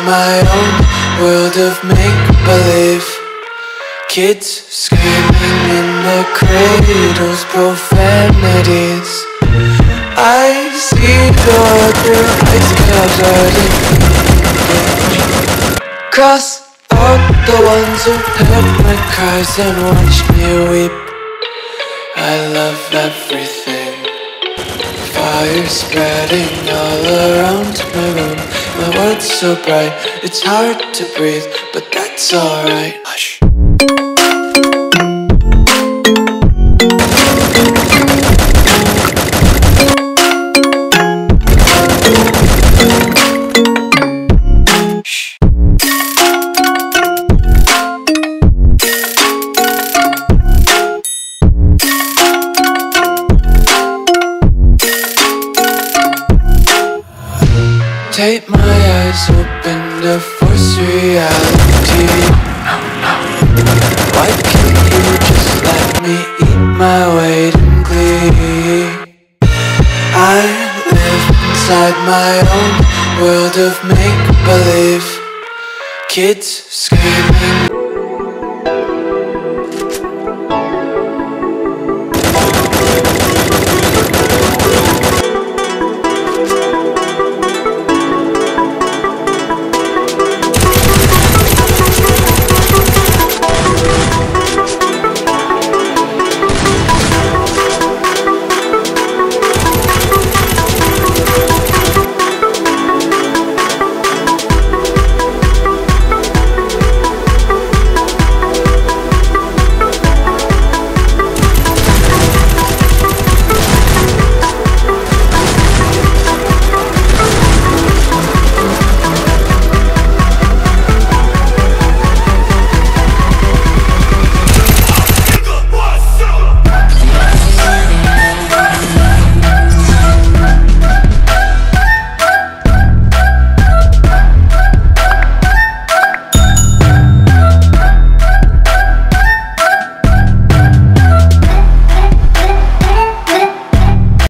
my own world of make-believe. Kids screaming in the cradles, profanities. I see the world through ice covered in ink. Cross out the ones who heard my cries and watched me weep. I love everything. Fire spreading all around my room. My world's so bright, it's hard to breathe, but that's alright. Hush. Take my eyes open to force reality. Why can't you just let me eat my weight in glee? I live inside my own world of make-believe. Kids screaming.